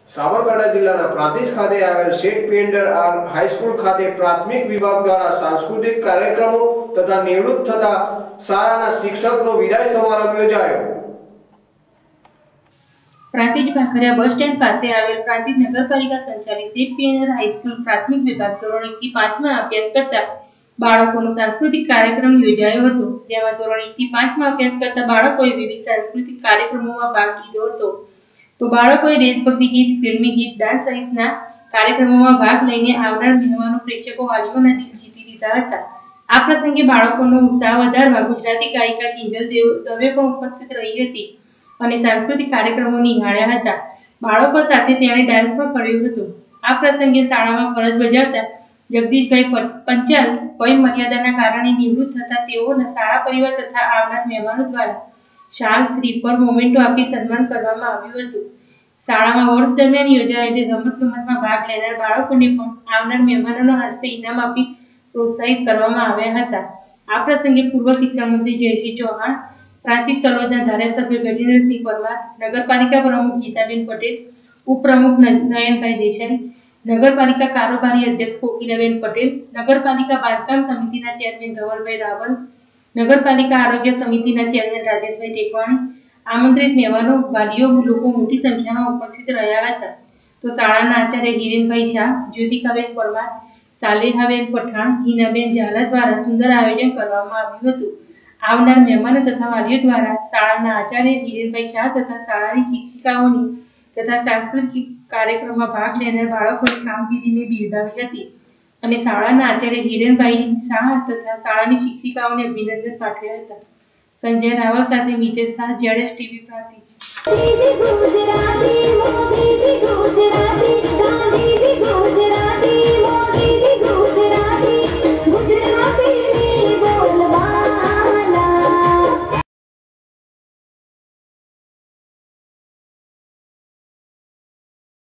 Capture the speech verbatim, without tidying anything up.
સાબરકાંઠા જિલ્લાના પ્રાંતિજ ખાતે આવેલ સેન્ટ પિયન્ટર આર હાઈસ્કૂલ ખાતે પ્રાથમિક વિભાગ દ્વારા સાંસ્કૃતિક કાર્યક્રમો તથા નિવૃત્ત થતા શાળાના શિક્ષકનો વિદાય સમારંભ યોજાયો। પ્રાંતિજ ભાખરિયા બસ સ્ટેન્ડ પાસે આવેલ પ્રાંતિજ નગરપાલિકા સંચાલિત સેન્ટ પિયન્ટર હાઈસ્કૂલ પ્રાથમિક વિભાગ ધોરણ એક થી પાંચ માં અભ્યાસ કરતા બાળકોનો સાંસ્કૃતિક કાર્યક્રમ યોજાયો હતો, જેમાં ધોરણ એક થી પાંચ માં અભ્યાસ કરતા બાળકોએ વિવિધ સાંસ્કૃતિક કાર્યક્રમોમાં ભાગ લીધો હતો। તો બાળકોએ દેશભક્તિ ગીત, ફિલ્મી ગીત, ડાન્સ સહિતના કાર્યક્રમોમાં ભાગ લઈને આવનાર મહેમાનો, પ્રેક્ષકો, વાલીઓના દિલ જીતી લીધા હતા। આ પ્રસંગે બાળકોનો ઉત્સાહ વધારવા ગુજરાતી ગાયિકા કિંજલ દવે પણ ઉપસ્થિત રહી હતી અને સાંસ્કૃતિક કાર્યક્રમો નિહાળ્યા હતા। બાળકો સાથે તેણે ડાન્સ પણ કર્યો હતો। આ પ્રસંગે શાળામાં ફરજ બજાવતા જગદીશભાઈ પંચાલ વય મર્યાદાના કારણે નિવૃત્ત થતા તેઓના શાળા પરિવાર તથા આવનાર મહેમાનો દ્વારા શાલ, શ્રીફળ, મોમેન્ટો આપી સન્માન કરવામાં આવ્યું હતું। શાળામાં વર્ષ દરમિયાન યોજાયેલી રમતગમતમાં ભાગ લેનાર બાળકોને પણ આવનાર મહેમાનોના હસ્તે ઇનામ આપી પ્રોત્સાહિત કરવામાં આવ્યા હતા। આ પ્રસંગે પૂર્વ શિક્ષણ મંત્રી જયસિંહ ચૌહાણ, પ્રાંતિજ તલોદના ધારાસભ્ય ગજેન્દ્રસિંહ પરમાર, નગરપાલિકા પ્રમુખ ગીતાબેન પટેલ, ઉપપ્રમુખ નયનભાઈ દેસાઈ, નગરપાલિકા કારોબારી અધ્યક્ષ કોકિલાબેન પટેલ, નગરપાલિકા બાંધકામ સમિતિના ચેરમેન ધવલભાઈ રાવલ, નગરપાલિકા આરોગ્ય સમિતિના ચેરમેન રાજેશભાઈ ટેકવાણી, આમંત્રિત મહેમાનો, વાલીઓ લોકો મોટી સંખ્યામાં ઉપસ્થિત રહ્યા હતા। તો શાળાના આચાર્ય હિરેનભાઈ શાહ, જ્યોતિકાબેન પરમાર, સાલેહાબેન પઠાણ, હિનાબેન ઝાલા દ્વારા સુંદર આયોજન કરવામાં આવ્યું હતું। આવનાર મહેમાનો તથા વાલીઓ દ્વારા શાળાના આચાર્ય હિરેનભાઈ શાહ તથા શાળાની શિક્ષિકાઓની તથા સાંસ્કૃતિક કાર્યક્રમમાં ભાગ લેનાર બાળકોની કામગીરીને બિરદાવી હતી અને શાળાના આચાર્ય હિરેનભાઈ શાહ તથા શાળાની શિક્ષિકાઓને અભિનંદન પાઠવ્યા હતા। સંજય રાવલ સાથે મિતેશ શાહ, જેડેશ ટીવી પ્રાંતિજ।